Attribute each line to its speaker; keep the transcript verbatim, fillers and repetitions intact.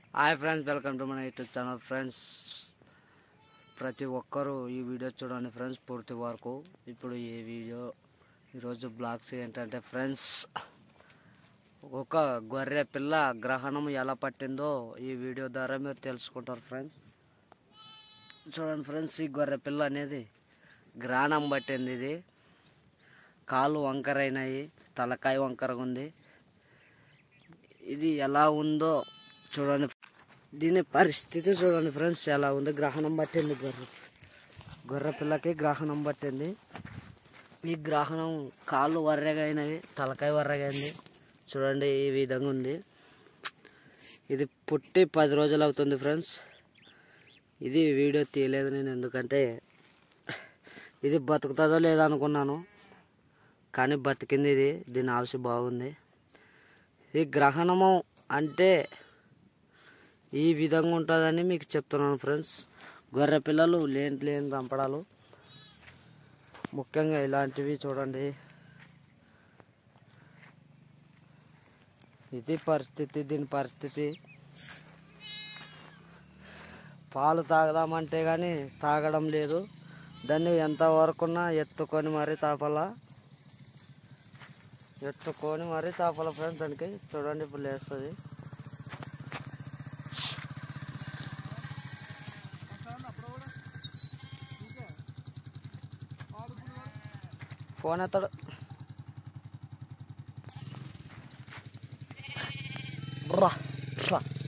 Speaker 1: Hi friends, welcome to మన YouTube channel. Friends, ప్రతి ఒక్కరూ ఈ వీడియో చూడండి ఫ్రెండ్స్ పూర్తి వరకు. ఇప్పుడు ఈ వీడియో ఈరోజు బ్లాగ్స్ ఏంటంటే ఫ్రెండ్స్, ఒక గొర్రె పిల్ల గ్రహణం ఎలా పట్టిందో ఈ వీడియో ద్వారా మీరు తెలుసుకుంటారు ఫ్రెండ్స్. చూడండి ఫ్రెండ్స్, ఈ గొర్రె పిల్ల అనేది గ్రహణం పట్టింది. ఇది కాళ్ళు వంకరైనాయి, తలకాయ వంకరగా ఉంది. ఇది ఎలా ఉందో చూడండి, దీని పరిస్థితి చూడండి ఫ్రెండ్స్ ఎలా ఉంది. గ్రహణం పట్టింది, గొర్రె గొర్రె పిల్లకి గ్రహణం పట్టింది. ఈ గ్రహణం కాళ్ళు వర్రగా అయినవి, తలకాయ వర్రగా అయింది. చూడండి ఈ విధంగా ఉంది. ఇది పుట్టి పది రోజులు అవుతుంది ఫ్రెండ్స్. ఇది వీడియో తీయలేదు నేను, ఎందుకంటే ఇది బతుకుతుందో లేదో అనుకున్నాను, కానీ బతికింది. ఇది దీని ఆవిష బాగుంది. ఈ గ్రహణము అంటే ఈ విధంగా ఉంటుందని మీకు చెప్తున్నాను ఫ్రెండ్స్. గొర్రె పిల్లలు లేని లేని రంపడాలు, ముఖ్యంగా ఇలాంటివి చూడండి. ఇది పరిస్థితి, దీని పరిస్థితి. పాలు తాగదామంటే కానీ తాగడం లేదు. దాన్ని ఎంతవరకున్నా ఎత్తుకొని మరీ తాపాల ఎత్తుకొని మరీ తాపాల ఫ్రెండ్స్. దానికి చూడండి ఇప్పుడు లేస్తుంది. ఫోన్ ఎత్తాడు.